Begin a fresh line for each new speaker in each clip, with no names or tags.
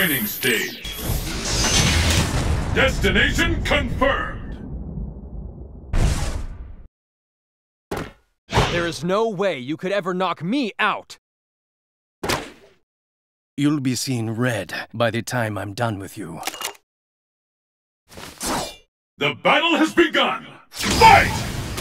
training stage. Destination confirmed.
There is no way you could ever knock me out.
You'll be seeing red by the time I'm done with you.
The battle has begun! Fight!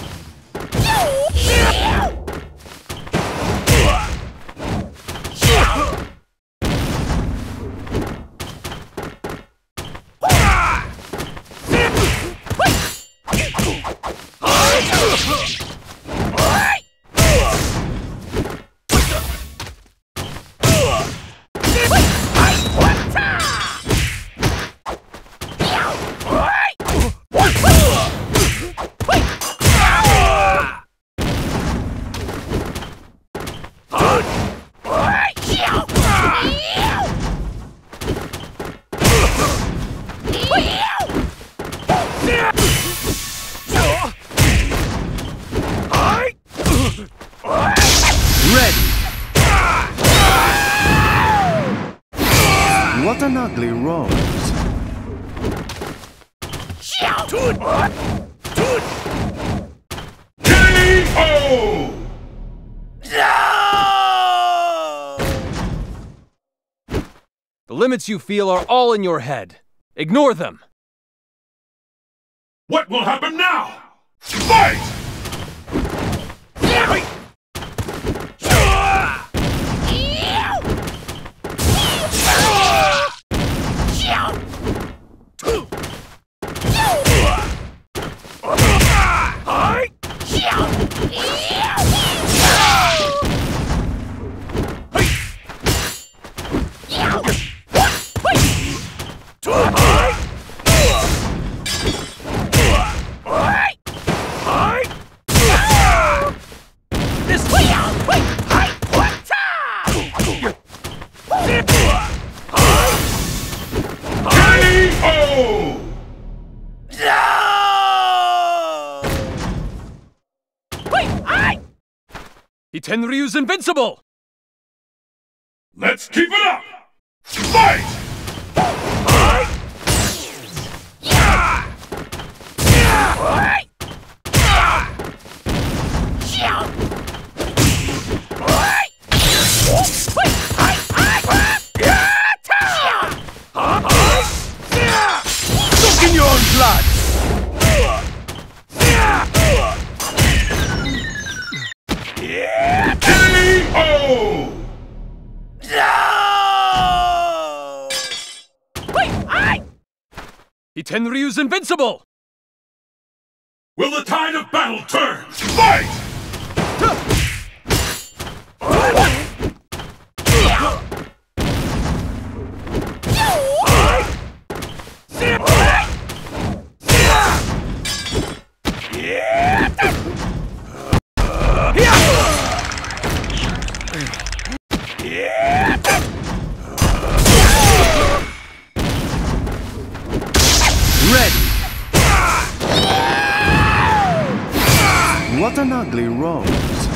What an ugly rose.
K.O.
The limits you feel are all in your head. Ignore them.
What will happen now? Fight!
Tenryu's invincible!
Let's keep it up! Fight!
Soak in your own blood!
K.O.
No!
Wait! Tenryu's invincible!
Will the tide of battle turn? Fight!
What an ugly rose.